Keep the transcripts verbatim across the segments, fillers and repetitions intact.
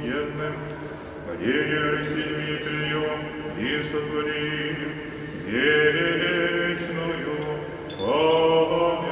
несметным, Мария Руси Дмитрию, и сотвори вечную память.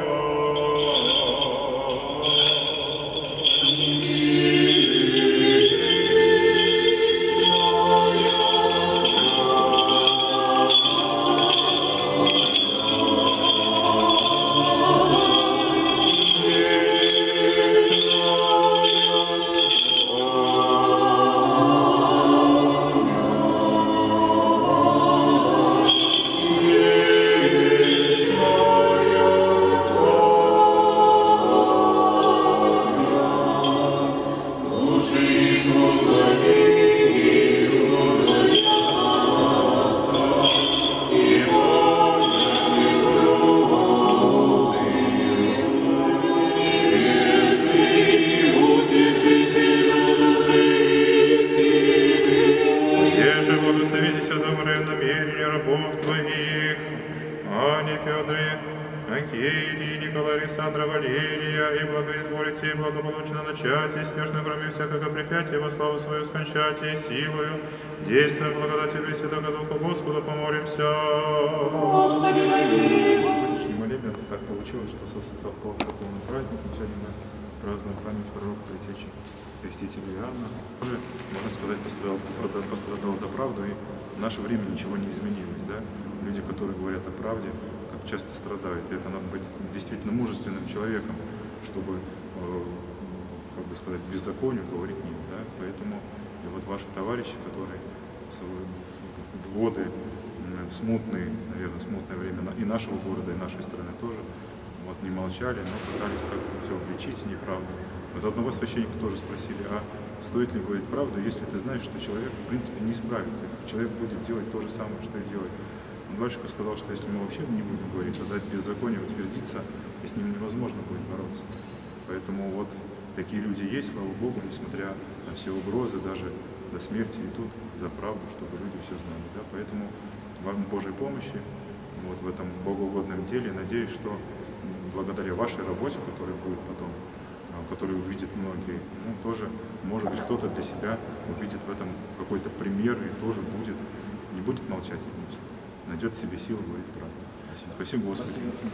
Во славу свою скончайте силою, действуем благодатью Пресвятого Духа Господа, помолимся. Господи, мои! Сегодняшний молебен так получилось, что совпал с таким праздником. Сегодня мы празднуем память пророка Предтечи Крестителя Иоанна. Тоже, можно сказать, пострадал, пострадал за правду, и в наше время ничего не изменилось. Да? Люди, которые говорят о правде, как часто страдают. И это надо быть действительно мужественным человеком, чтобы, как бы сказать, беззаконию говорить не. Да? Поэтому и вот ваши товарищи, которые в годы смутные, наверное, смутное время и нашего города, и нашей страны тоже, вот, не молчали, но пытались как-то все обличить неправду. Вот одного священника тоже спросили, а стоит ли говорить правду, если ты знаешь, что человек, в принципе, не справится, человек будет делать то же самое, что и делает. Но батюшка сказал, что если мы вообще не будем говорить, тогда беззаконие утвердится, и с ним невозможно будет бороться. Поэтому вот такие люди есть, слава Богу, несмотря на все угрозы, даже до смерти идут за правду, чтобы люди все знали. Да? Поэтому вам Божьей помощи вот в этом богоугодном деле. Надеюсь, что благодаря вашей работе, которая будет потом, которую увидят многие, ну, тоже, может быть, кто-то для себя увидит в этом какой-то пример и тоже будет, не будет молчать, найдет в себе силы говорить правду. Спасибо, Господи.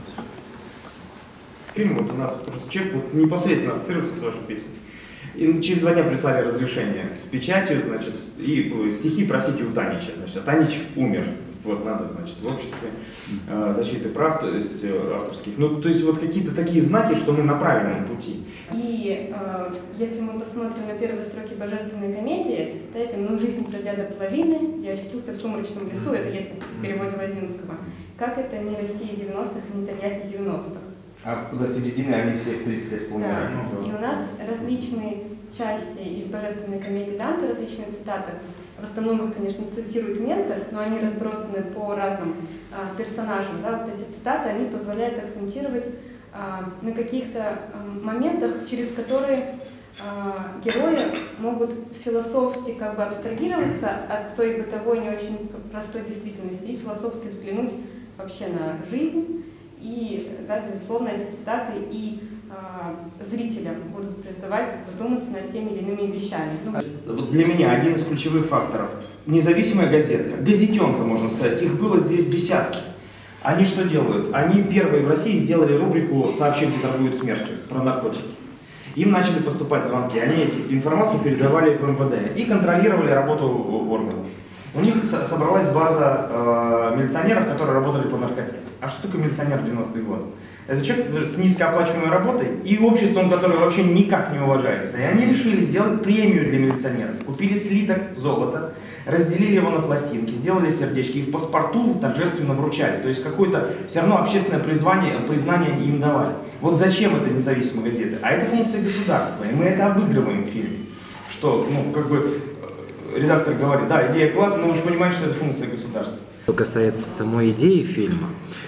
Фильм вот у нас человек вот непосредственно ассоциируется с вашей песней. И через два дня прислали разрешение с печатью, значит, и стихи просите у Танича, значит, а Танич умер. Вот надо, значит, в обществе э, защиты прав, то есть э, авторских. Ну, то есть вот какие-то такие знаки, что мы на правильном пути. И э, если мы посмотрим на первые строки Божественной комедии, то если «Ну, жизнь пройдя до половины, я очутился в сумрачном лесу», это если в переводе Лозинского. Как это не Россия девяностых, не Тольятти девяностых? А до середины они все в тридцать лет умирают. Да. И у нас различные части из Божественной комедии Данте, различные цитаты. В основном их, конечно, цитирует Ментор, но они разбросаны по разным а, персонажам. Да? Вот эти цитаты, они позволяют акцентировать а, на каких-то а, моментах, через которые а, герои могут философски как бы абстрагироваться от той бытовой, не очень простой действительности и философски взглянуть вообще на жизнь. И, да, безусловно, эти цитаты и э, зрителя будут призывать задуматься над теми или иными вещами. Вот для меня один из ключевых факторов – независимая газетка, газетенка, можно сказать, их было здесь десятки. Они что делают? Они первые в России сделали рубрику «Сообщения торгуют смертью» про наркотики. Им начали поступать звонки, они эту информацию передавали в эм вэ дэ и контролировали работу органов. У них собралась база э, милиционеров, которые работали по наркоте. А что такое милиционер в девяностые годы? Это человек с низкооплачиваемой работой и обществом, которое вообще никак не уважается. И они решили сделать премию для милиционеров. Купили слиток золота, разделили его на пластинки, сделали сердечки и в паспорту торжественно вручали. То есть какое-то все равно общественное признание, признание им давали. Вот зачем это независимые газеты? А это функция государства, и мы это обыгрываем в фильме. Что, ну, как бы... Редактор говорит, да, идея классная, но вы же понимаете, что это функция государства. Что касается самой идеи фильма,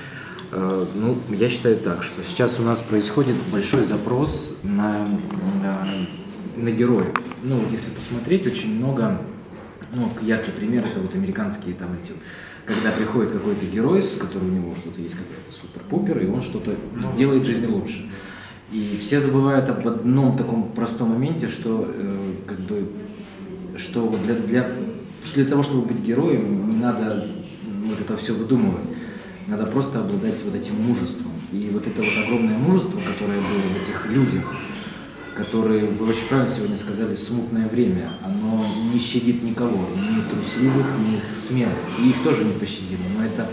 э, ну, я считаю так, что сейчас у нас происходит большой запрос на, на, на героев. Ну, если посмотреть, очень много, ну, яркий пример, это вот американские там эти, когда приходит какой-то герой, который у него что-то есть, какая-то супер-пупер, и он что-то делает в жизни лучше. И все забывают об одном таком простом моменте, что э, как бы что вот для, для, что для того, чтобы быть героем, не надо вот это все выдумывать. Надо просто обладать вот этим мужеством. И вот это вот огромное мужество, которое было в этих людях, которые, вы очень правильно сегодня сказали, смутное время, оно не щадит никого, ни трусливых, ни смелых. И их тоже не пощадило. Но это,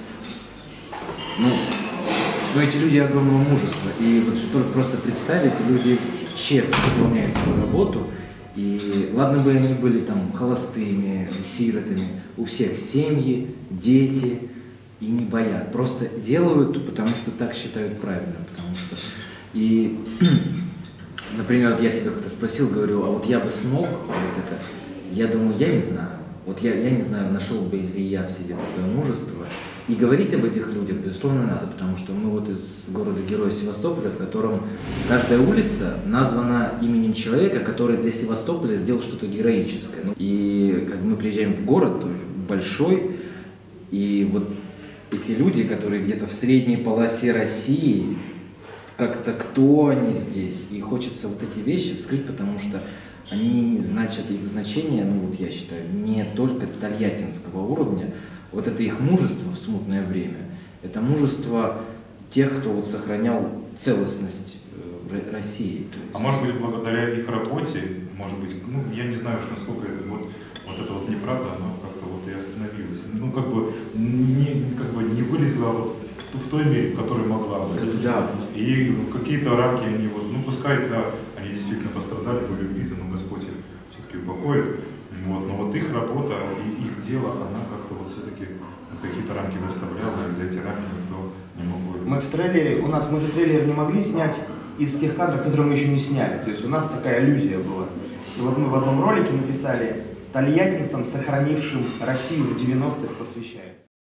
ну, но эти люди огромного мужества. И вот только просто представить, люди честно выполняют свою работу. И ладно бы они были там холостыми, сиротами, у всех семьи, дети, и не боят. Просто делают, потому что так считают правильно. Потому что... И, например, вот я себя как-то спросил, говорю, а вот я бы смог вот это? Я думаю, я не знаю. Вот я, я не знаю, нашел бы ли я в себе такое мужество. И говорить об этих людях, безусловно, надо, потому что мы вот из города-героя Севастополя, в котором каждая улица названа именем человека, который для Севастополя сделал что-то героическое. И как мы приезжаем в город большой, и вот эти люди, которые где-то в средней полосе России, как-то кто они здесь, и хочется вот эти вещи вскрыть, потому что они значат, их значение, ну вот я считаю, не только тольяттинского уровня. Вот это их мужество в смутное время, это мужество тех, кто вот сохранял целостность э, России. А может быть, благодаря их работе, может быть, ну, я не знаю уж, насколько это вот, вот это вот неправда, но как-то вот и остановилось. Ну, как бы не, как бы не вылезла вот в, в той мере, в которой могла бы. Да. И какие-то рамки они вот, ну, пускай, да, они действительно пострадали, были убиты, но Господь их все-таки упокоит. Вот, но вот их работа и их дело, она как-то вот все-таки какие-то рамки выставляла, и за эти рамки никто не мог вылезть. Мы в трейлере, у нас мы же трейлер не могли снять из тех кадров, которые мы еще не сняли. То есть у нас такая иллюзия была. И вот мы в одном ролике написали: тольяттинцам, сохранившим Россию в девяностых, посвящается.